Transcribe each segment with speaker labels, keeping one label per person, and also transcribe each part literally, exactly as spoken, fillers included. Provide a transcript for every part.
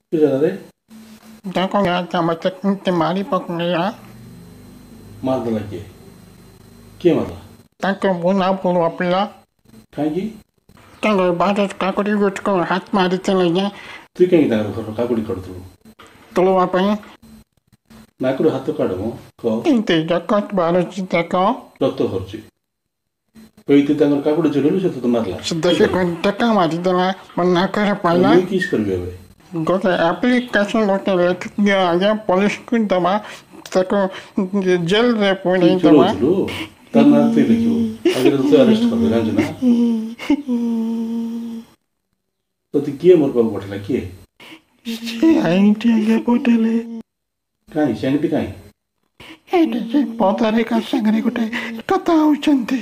Speaker 1: कि जरा रे
Speaker 2: देखो यार चम्मच से मारी पकड़ यार
Speaker 1: मार देला किए किए मारला
Speaker 2: ताको बुना पुरो अपला
Speaker 1: काहेकि
Speaker 2: ताको बाहर काकुड़ी गुटको हाथ मारी चले गया
Speaker 1: तु काहेकि तांकर घर काकुड़ी काटुथलु
Speaker 2: तोलवा ପାଇଁ
Speaker 1: नाकुर हाथ काढ मो क
Speaker 2: इंते जकत बारची तको
Speaker 1: रक्त खर्ची कई ते तांकर काकुड़ी चलेलु से तो मारला
Speaker 2: देखे कोन टका मारी देला मन ना करे पाइला
Speaker 1: मैं किस करबे बे
Speaker 2: गोटे एप्लीकेशन लोटे लिख दिया आगे पुलिस को दबा तको जेल रे पुणी दबा
Speaker 1: ता मारते लिखियो अगर तो अरेस्ट कर दे जान ना तो ती किए मोर पाक पठला किए
Speaker 2: से आईटी आगे पोटले
Speaker 1: काई सेंगटी काई
Speaker 2: एटे से पोतारे का संगरे गोटे कथा होचंती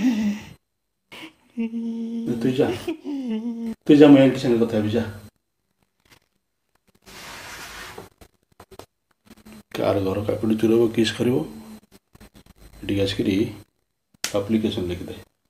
Speaker 1: तू जा तू जा मैं संग कथा भी जा कार घर काकुड़ी चुरब किस कर आसिक आप्लिकेसन लिखिदे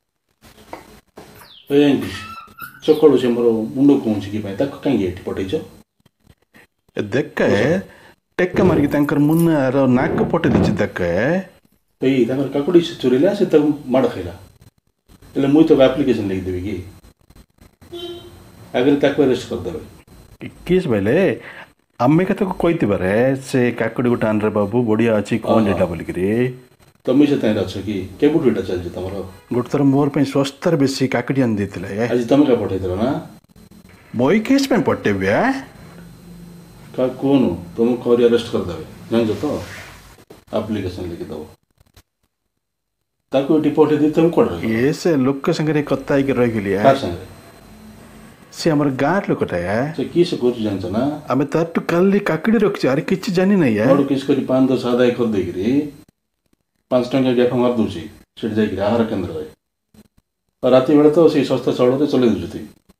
Speaker 1: सकालू से मोर मुंड कौन कि कहीं पठेच
Speaker 3: देख टेक्का मारिक मुन्नार नाक पटे देछि देख
Speaker 1: कई काकुड़ी से चोरेला से माड़ खाइला मुई तो आप्लिकेसन लिखिदेवी कि आगे ताको अरेस्ट करदे
Speaker 3: किस बेले आमे कत कहते बारे से काकुड़ी गोटे आनरे बाबू बढ़िया अच्छी कौन एटा बोलिकी
Speaker 1: तुम से ताई अच्छ कि केबुठू एटा चलछि तमर
Speaker 3: गोटे थर मोर पे सस्तार बेसी काकुड़ी आन देथिले
Speaker 1: आज तुम का पठेइतल ना
Speaker 3: मोई केस पे पटेबे
Speaker 1: का कोन तुम कर अरेस्ट कर देबे जान तो एप्लीकेशन लिखि दबो ताको एटी पठे दे तुम कोड
Speaker 3: ये से लोक संगे कत्ता के रह गेली
Speaker 1: कार संगे
Speaker 3: से हमर गार लोकटा है
Speaker 1: से किस कोच जानछ ना
Speaker 3: आमे तट्टु काली काकुड़ी रखछि अरे किछ जानि नै है
Speaker 1: और किस करी पाँच दस आदाय कर देगिरी पाँच टंका गैफ मार दूची सेठ जाइगिरी आहार केंद्र रे और राति बेला तो से सस्ता चाउल रे चले दुछती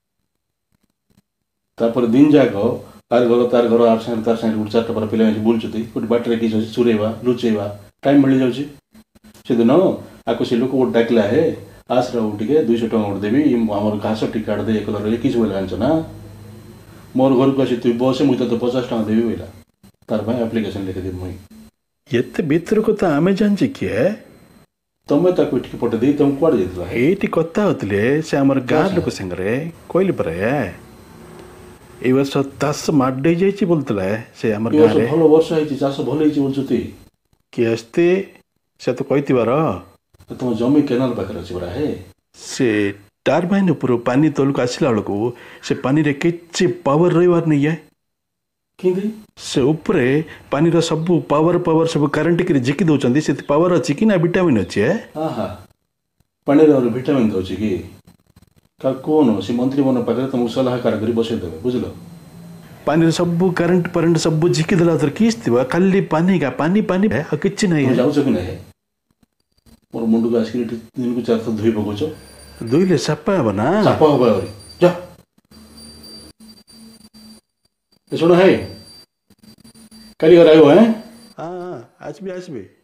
Speaker 1: तापर दिन जाक तार घर तार घर आर संग तार संग चारटा पर पिला बुलछती कोटी बाटरे किछ चुरेवा लुचेवा टाइम मिल जाउची से दिन आको से लोक वो डाकला है आस रे दुई सौ टका देवी आम घास टी काट दे एक कलर किस बोले आनछ ना मोर घर को आसी तु बस मुई तो पचास टका देवी बोला तार भाई एप्लीकेशन लिख दे मुई
Speaker 3: एते भीतर को तो आमे जानछि कि
Speaker 1: तमे ताको ठीक पटे दे तुम कोड जेतला
Speaker 3: एटी कत्ता होतले से हमर गार लोक संगरे कोइल परे ए वर्ष तास माडे जाइछि बोलतला से हमर गारे
Speaker 1: भलो वर्ष आइछि चाष भलो आइछि बोलछती
Speaker 3: कि अस्ते से तो कहतिबार
Speaker 1: तुम जमी केनाल पाखर अछि बरा हे
Speaker 3: से टारबाइन ऊपर पानी तलक आसिला बेलको से पानी रे किछि पावर रहिवार नहीं है
Speaker 1: किंदी
Speaker 3: से ऊपर पानी रो सब पावर पावर सब करंट के जिकी दोचंदी से पावर अछि कि ना विटामिन अछि है
Speaker 1: हां हां पानी रो विटामिन दोछि कि का कोन से मंत्री मन पाखर तुम सलाहकार करी बसे देबे बुझलो
Speaker 3: पानी रो सब करंट परंट सब जिकी देला तर किस दिबा खाली पानी का पानी पानी है किछि नहीं है
Speaker 1: जाउ छ कि नहीं मोर मुंडू को आसिक दिन को चार धोई पकोछ
Speaker 3: धोइले सपा बना
Speaker 1: सपा हो गयो जा ए सुनो है कल घर आयो है
Speaker 3: हां आज भी आज भी